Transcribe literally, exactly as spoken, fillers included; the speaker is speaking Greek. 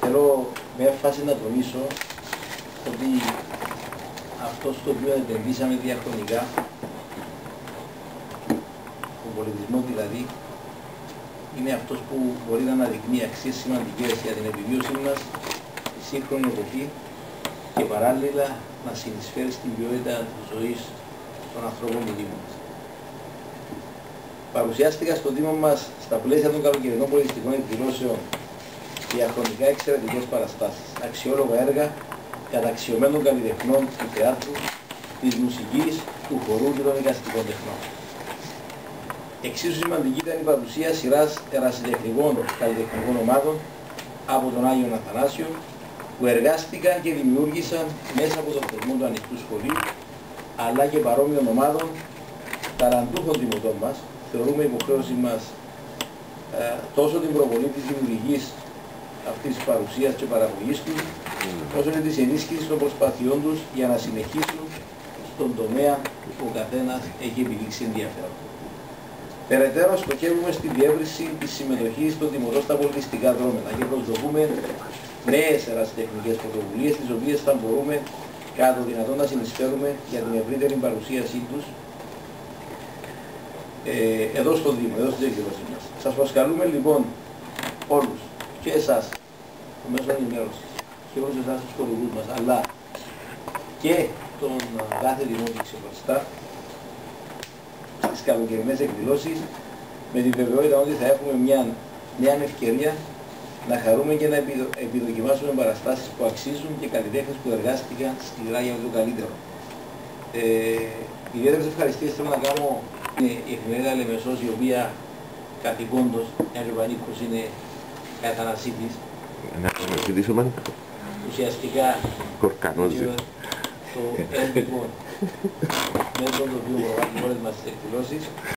θέλω με έμφαση να τονίσω ότι αυτό στο οποίο επενδύσαμε διαχρονικά, ο πολιτισμός δηλαδή, είναι αυτός που μπορεί να αναδεικνύει αξίες σημαντικές για την επιβίωση μας στη σύγχρονη εποχή και παράλληλα να συνεισφέρει στην ποιότητα της ζωής των ανθρώπων του Δήμου μας. Παρουσιάστηκα στο Δήμο μας στα πλαίσια των καλοκαιρινών πολιτιστικών εκδηλώσεων διαχρονικά εξαιρετικές παραστάσεις, αξιόλογα έργα καταξιωμένων καλλιτεχνών του θεάτρου, της μουσικής, του χορού και των εικαστικών τεχνών. Εξίσου σημαντική ήταν η παρουσία σειράς ερασιτεχνικών καλλιτεχνικών ομάδων από τον Άγιο Αθανάσιο, που εργάστηκαν και δημιούργησαν μέσα από το θεσμό του ανοιχτού σχολείου, αλλά και παρόμοιων ομάδων ταλαντούχων δημοτών μας. Θεωρούμε υποχρέωση μας ε, τόσο την προβολή της δημιουργικής αυτής της παρουσίας και παραγωγής τους, όσο και της ενίσχυσης των προσπαθειών τους για να συνεχίσουν στον τομέα που ο καθένας έχει επιδείξει ενδιαφέρον. Περαιτέρω, στοχεύουμε στη διεύρυνση της συμμετοχής των δημοτών στα πολιτιστικά δρόμενα και προσδοκούμε νέες ερασιτεχνικές πρωτοβουλίες, τις οποίες θα μπορούμε κατά το δυνατόν να συνεισφέρουμε για την ευρύτερη παρουσίασή τους ε, εδώ στο Δήμο, εδώ στις εκδηλώσεις μας. Σας προσκαλούμε λοιπόν όλους, και εσάς, το μέσο ενημέρωσης, και όλους εσάς τους χορηγούς μας, αλλά και τον κάθε δημότη ξεχωριστά, στις καλοκαιρινές εκδηλώσεις, με την βεβαιότητα ότι θα έχουμε μια νέα ευκαιρία να χαρούμε και να επιδοκιμάσουμε παραστάσεις που αξίζουν και καλλιτέχνες που εργάστηκαν σκληρά για το καλύτερο. Ε, ιδιαίτερες ευχαριστίες θέλω να κάνω είναι η εφημερίδα Λεμεσός, η οποία καθηκόντως, μια Λιβανίκος είναι καθανασίτης. Ανασύντησουμε. Ουσιαστικά κορκανόζει το έντυπο μέσω το οποίο προβάλλει όλες μας τις εκδηλώσεις.